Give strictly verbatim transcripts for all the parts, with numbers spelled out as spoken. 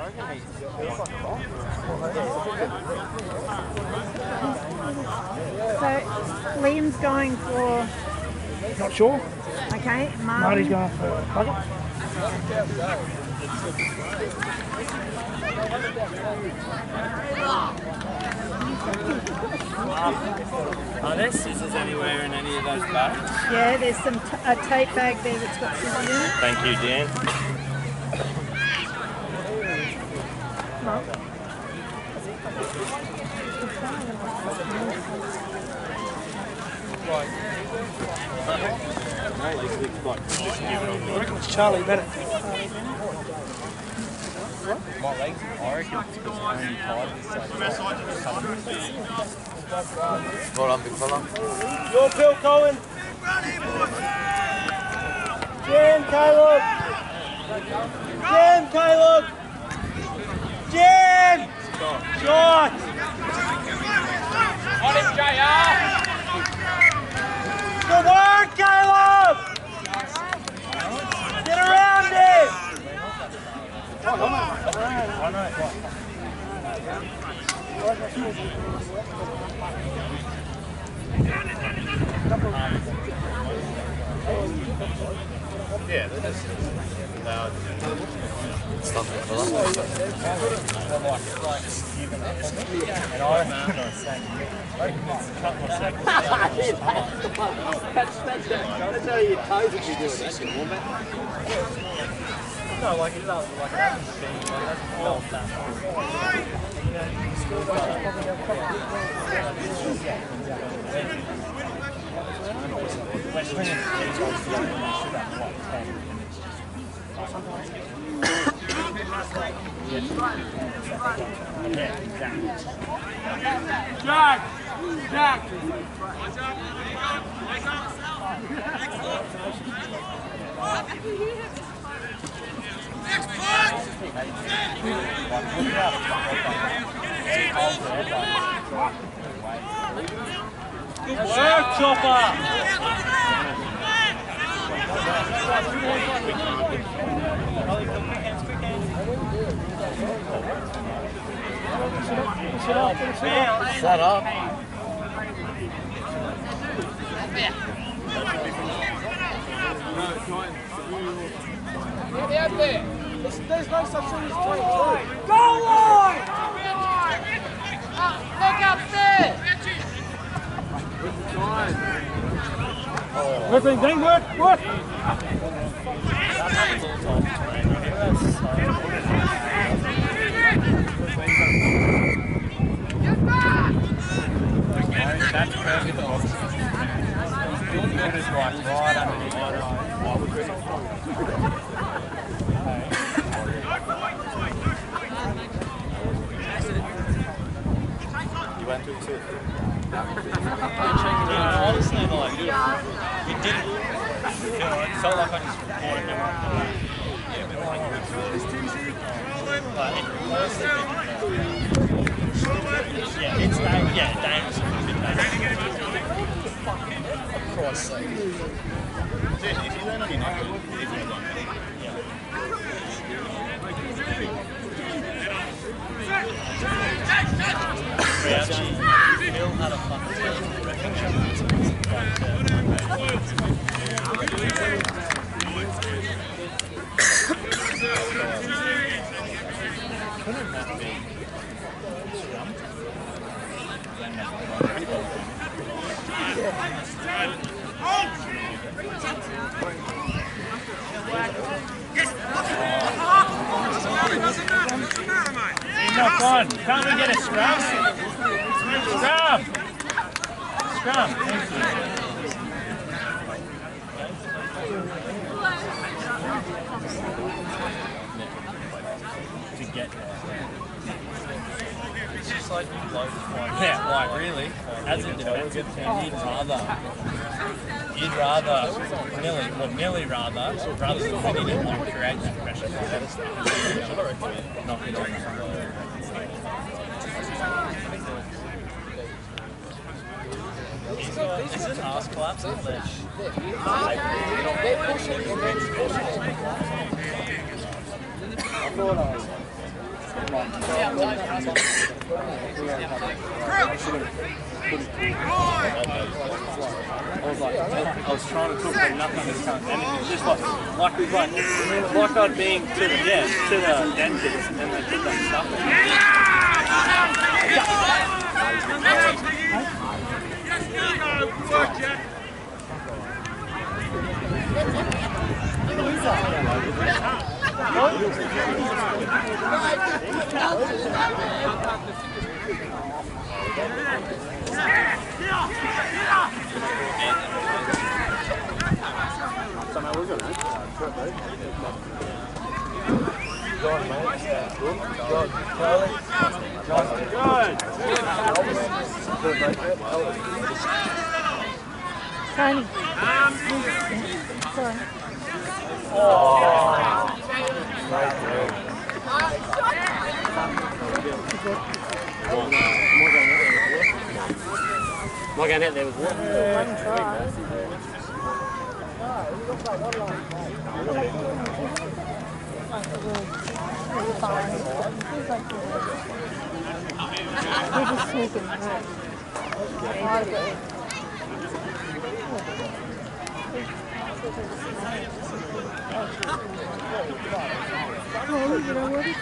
So Liam's going for. Not sure. Okay, Marty. Marty's going for bucket. Are there scissors anywhere in any of those bags? Yeah, there's some t a tape bag there that's got scissors in it. Thank you, Dan. No. I reckon it's Charlie Bennett. My legs, I reckon it's because I'm only tired Well done, big fella. Your Bill Cohen. Jam, Caleb. Jam, Caleb. Jam. Shot. On him, J R. Good work, Caleb. Get around it. I know. Yeah, they're just loud. Stuff it, fella. And I reckon it's a couple of seconds. That's how your toes would be doing that, you wombat. No, like it does, like it happens to be, like it doesn't feel that. We're swinging the teams all together and we should have, what, ten? Yeah, exactly. Jack. Jack. Good work, Chopper! Shut up. Get out there. There's, there's no such thing as twenty-two. Go line! Uh, look up there! Working, Dean, work, work! That's perfect. That is right, right underneath. You went to it too? Yeah, honestly, like, it didn't feel like, it felt like I just recorded it. Yeah, but like, yeah, it's that, yeah, dangerous. For Christ's sake. If you learn on your neck, if you learn on your neck. Yeah. We actually, Phil had a fucking couldn't that be not fun. Can't we get a scrum? Scrum! Scrum, thank you. To get there. It's just like you blow the fly. Yeah, like really? As a defensive team, you'd rather you'd rather nearly well nearly rather rather than winning it like create that pressure for better stuff. Knock it on the floor. Is it an arse collapse or ledge? They're pushing and then pushing it. I thought I was. I was like, I was trying to cook, but nothing was coming. And it's just like, like we like, like I'd been to the yeah, to the dentist, and they put that stuff in. Tiny. Sorry. Am I going out there with what? One try. We're just sneaking through. Oh, you know what?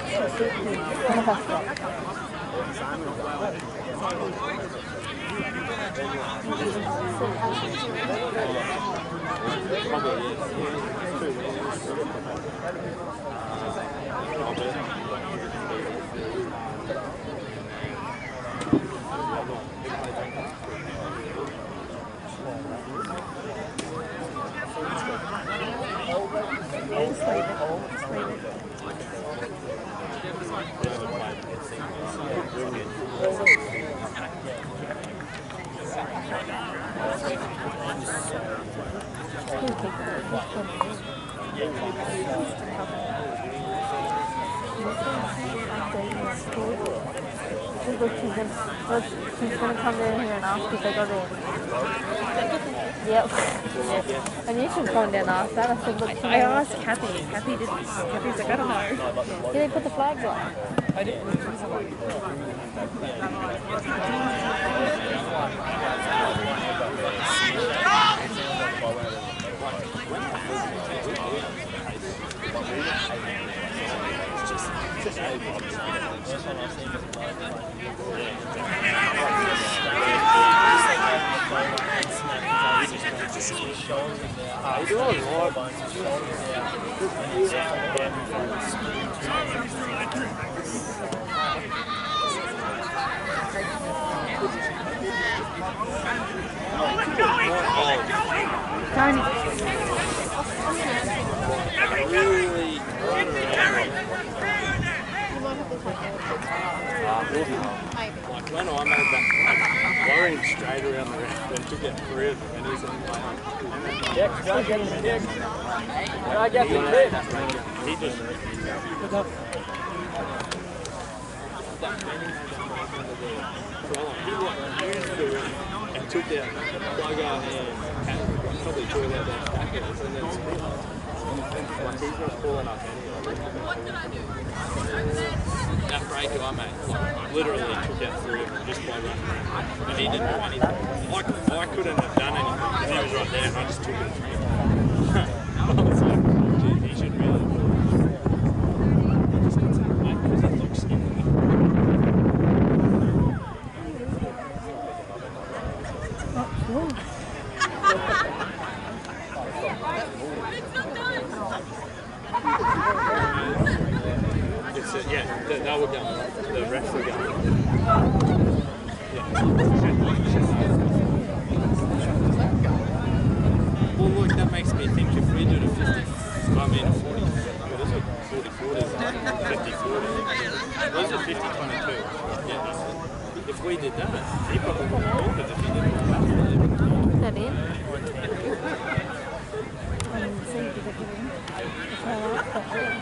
Just leave it. Just leave it. She's going to come down here and ask if they got in. Yep. And you should come down and ask that. I said, look, I asked Kathy. Kathy didn't. Kathy's like, I don't know. Yeah, they put the flags on. I did. Tiny. Really like when I made that like, worrying straight around the round and took it three of them and he's in like Dick, go get him, Dick. Go get him, Dick. He just and took that plug out and probably threw it out there backwards and then split. Like he's not pulling up anyway. That break I made, like, literally took out three of them just by running. And he didn't do anything. I, I couldn't have done anything because he was right there and I just took it. I was like, geez, he should really have because it looks skinny. It's a, yeah, they, they were going, the refs were going. Yeah. Well, look, that makes me think if we did a fifty, I mean a forty, what is it? forty forty, fifty forty. What is it, fifty twenty-two? Yeah, that's it. If we did that, he probably would have called it if he didn't have that. Is that in? I didn't see if it in. It's all right, but I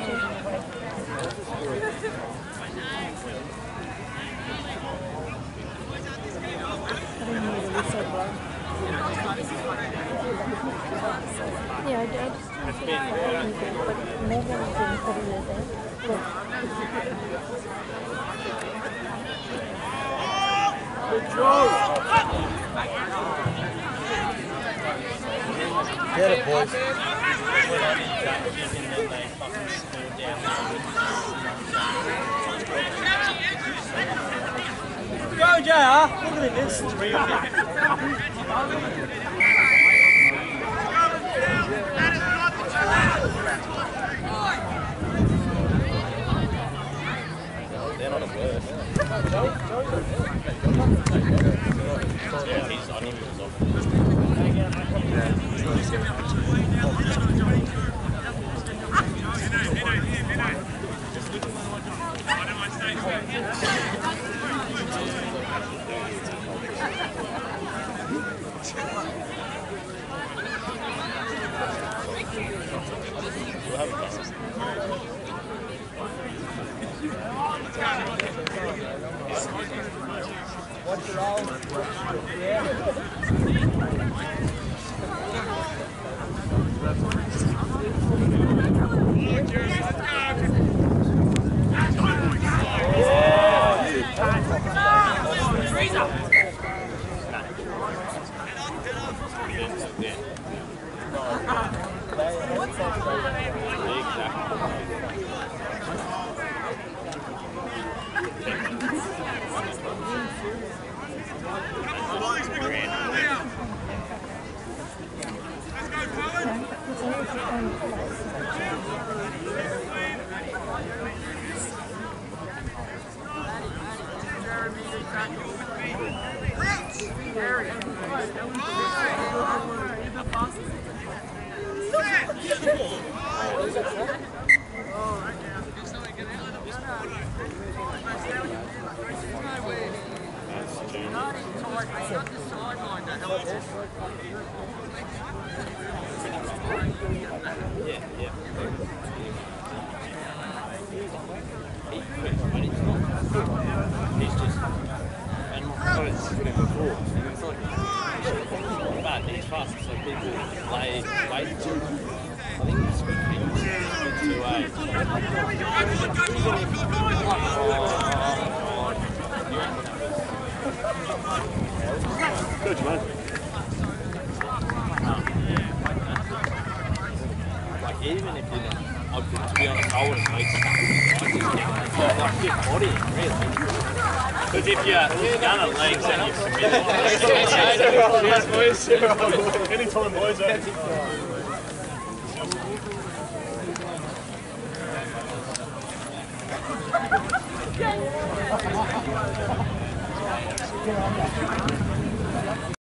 didn't hear the whistle blow. Yeah, I just It's been, but more than I didn't put it in there. Look. Get it, boys. Put on in that chicken and they fucking scored down. Go, J R. Look at this. Three of them. They're not a bird. Yeah, he's on him. What's your all? Good, man. Like, even if you didn't, I would, to be honest, I would have made stuff. I just get like fit body, really. Because if you're, if you're down at legs and you've submitted, Anytime, boys. Get on that.